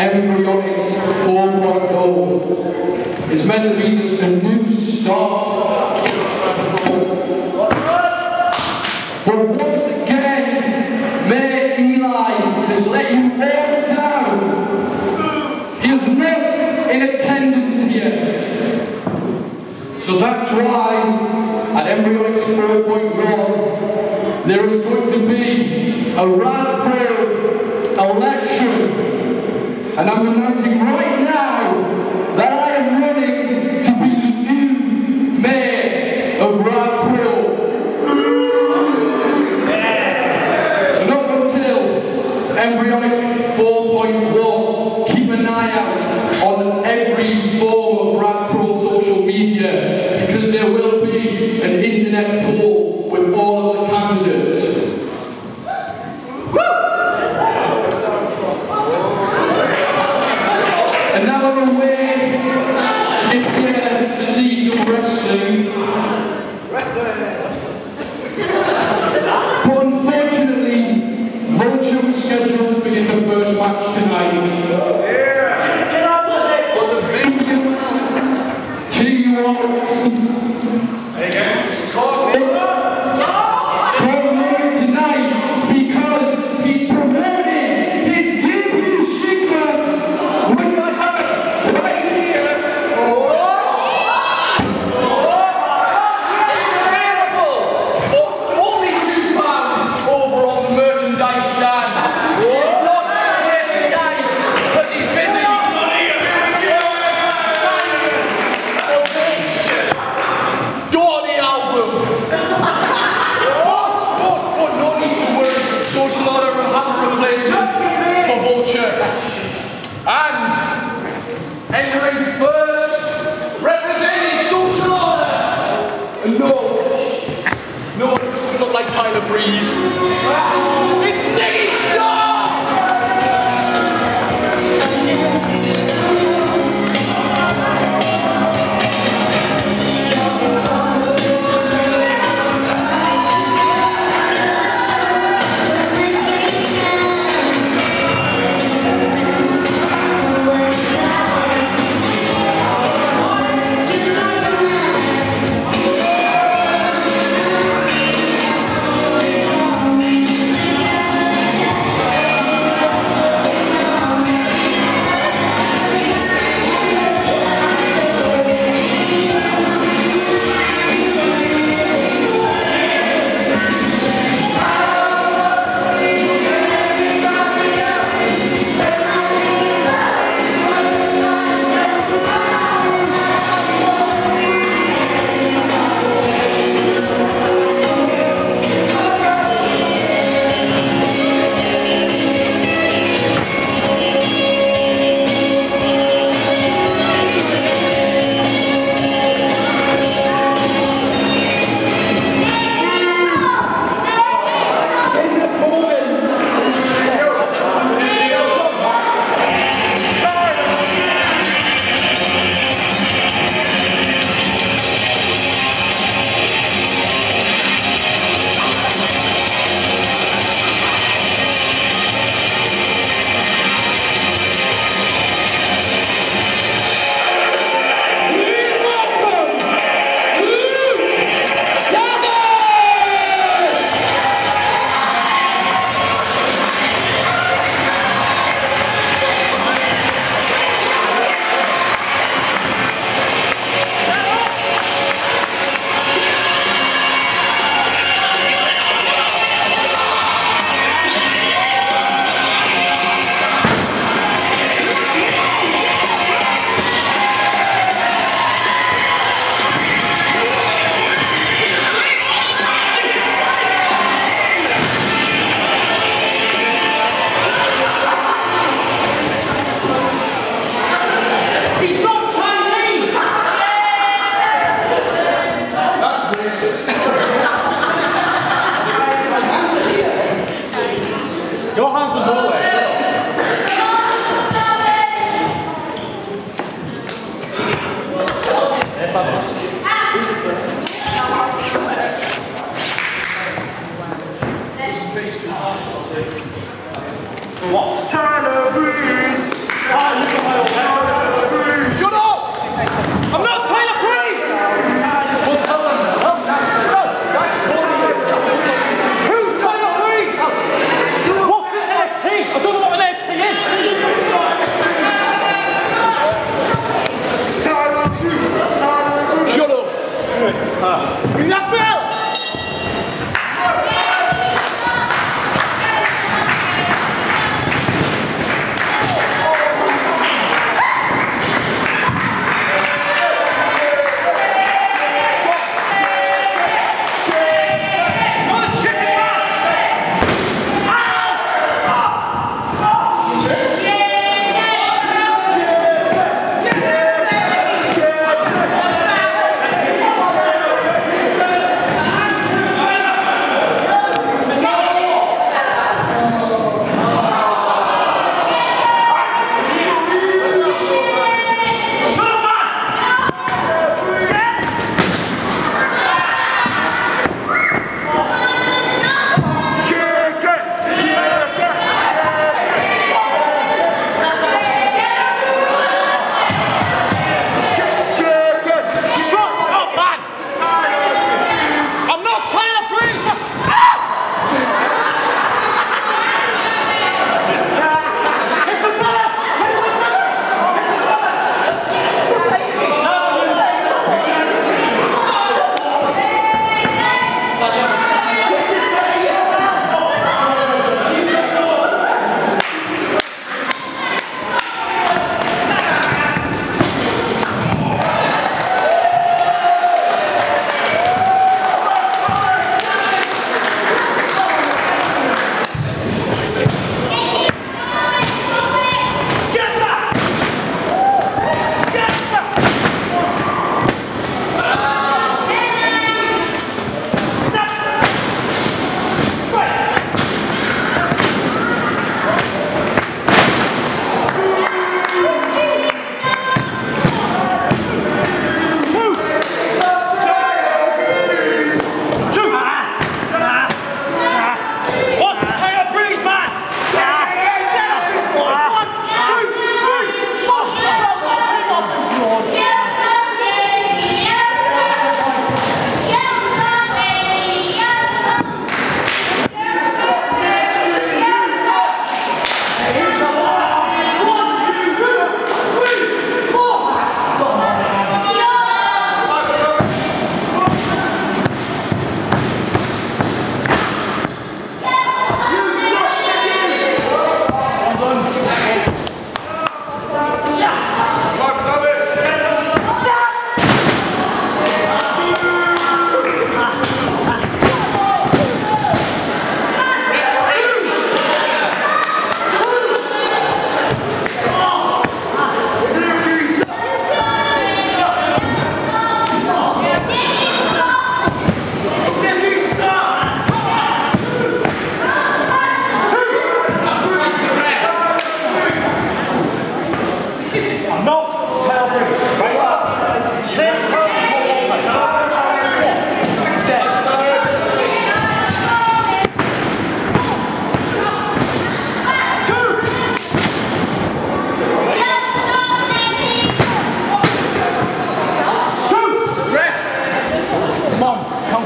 Embryonics 4.0 is meant to be just a new start. But once again, Mayor Eli has let you all down. He is not in attendance here. So that's why at Embryonics 4.1 there is going to be a RadPro election. And I'm announcing right now that I am running to be the new mayor of RadPro. Not until Embryonics 4.1. Keep an eye out on every form of RadPro social media, because there will be an internet poll with all of the candidates. And now I'm away here to see some wrestling. But unfortunately, Vulture was scheduled to begin the first match tonight. But the video to you all tonight because he's promoting his debut single, which I have right here. It's available for only £2 over on the merchandise stand. He's not here tonight because he's busy doing for this Dorney album. But no need to worry, Social Order will have a replacement for Vulture. And entering first, representing Social Order. And no, it doesn't look like Tyler Breeze. It's Nicky Starr!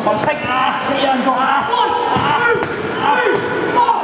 Take it. Get your hands off. 1, 2, 3, 4.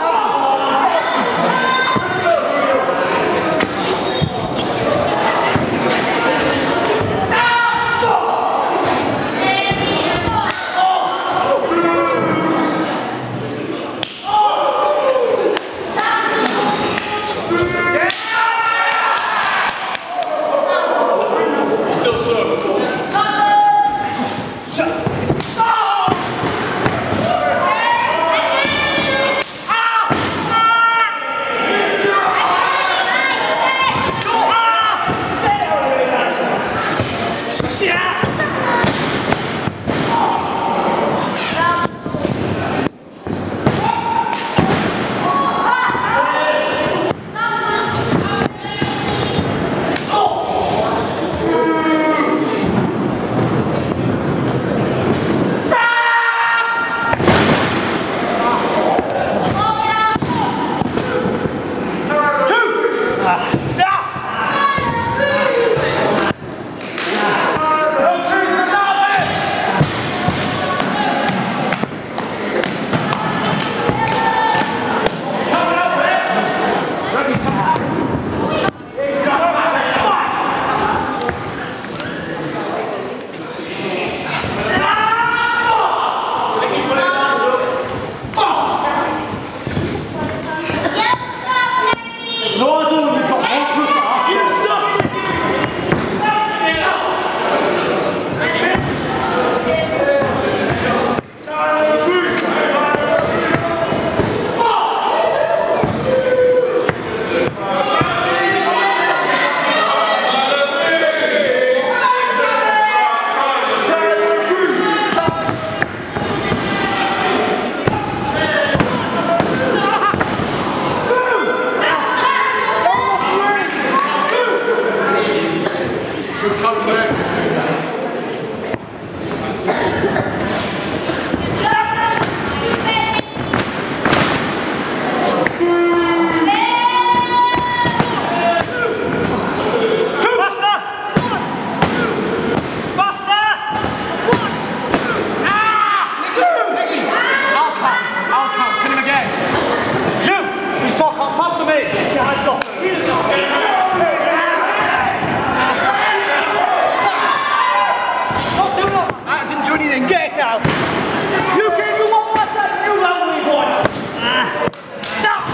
Get out! You can do one more time, you lonely boy! Stop!